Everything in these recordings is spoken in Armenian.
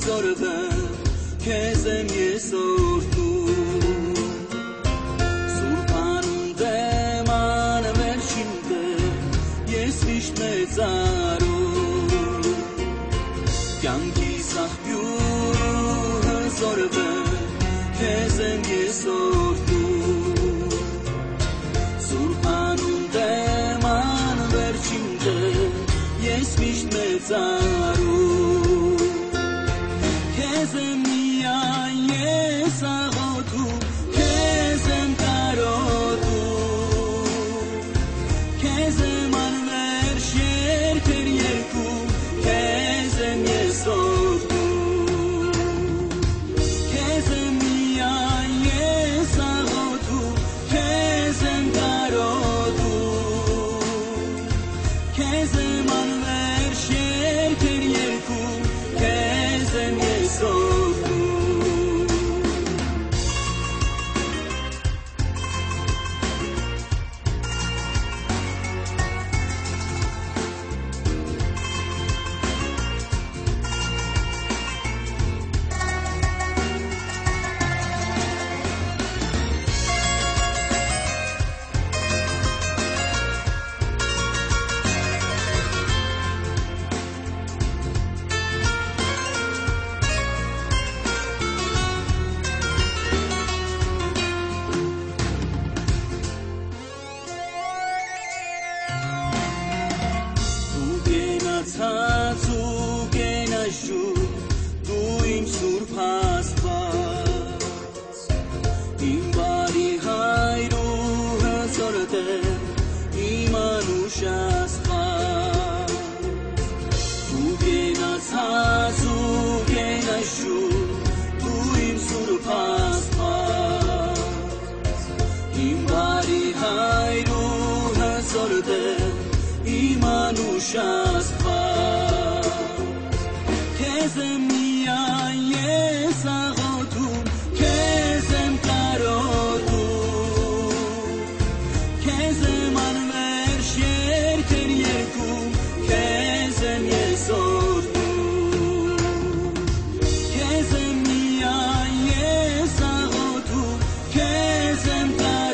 հզորվեմ քեզ եմ ես օրհնում Սուրբան դեման վերջին դեմ ես միշտ մեծարում կյանքիս աղբյուր հզորվեմ քեզ եմ ես օրհնում Սուրբան դեման վերջին դեմ ես միշտ մեծարում քեզ եմ միայն ես աղոթում քեզ եմ կարոտում քեզ եմ անվերջ երգեր երգում քեզ եմ ես օրհնում քեզ եմ միայն ես աղոթում քեզ եմ կարոտում քեզ եմ անվերջ երգեր երգում քեզ եմ ես օրհնում Ցած ու կենաշու դու իմ սուրբ Աստված իմ բարի հայր ու հզոր Տեր իմ անուշ Աստված դու կենացած ու կենաշու դու իմ սուրբ Աստված իմ բարի հայր ու հզոր Տեր իմ անուշ Աստված քեզ եմ միայն ես աղոթում քեզ եմ կարոտում քեզ եմ անվերջ երգեր երգում քեզ եմ ես օրհնում քեզ եմ միայն ես աղոթում քեզ եմ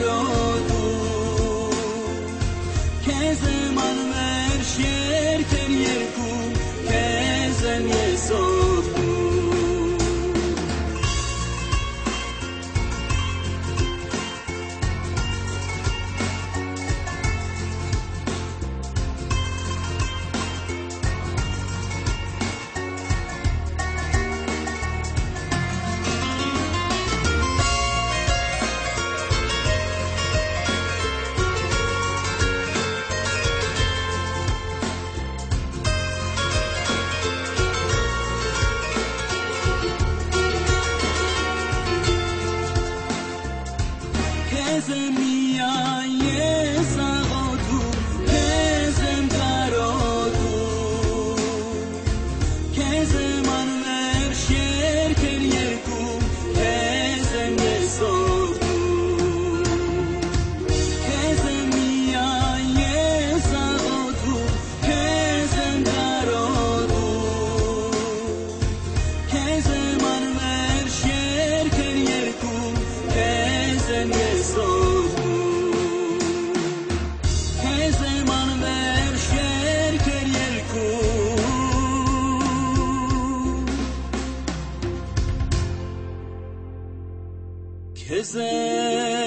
կարոտում քեզ եմ անվերջ երգեր երգում քեզ եմ ես օրհնում քեզ եմ միայն ես աղոթում քեզ եմ կարոտում քեզ եմ անվերջ երգեր երգում քեզ եմ ես օրհնում քեզ եմ միայն ես աղոթում քեզ եմ կարոտում քեզ եմ անվերջ երգեր երգում քեզ եմ ես քեզ եմ անվերջ երգեր երգում քեզ եմ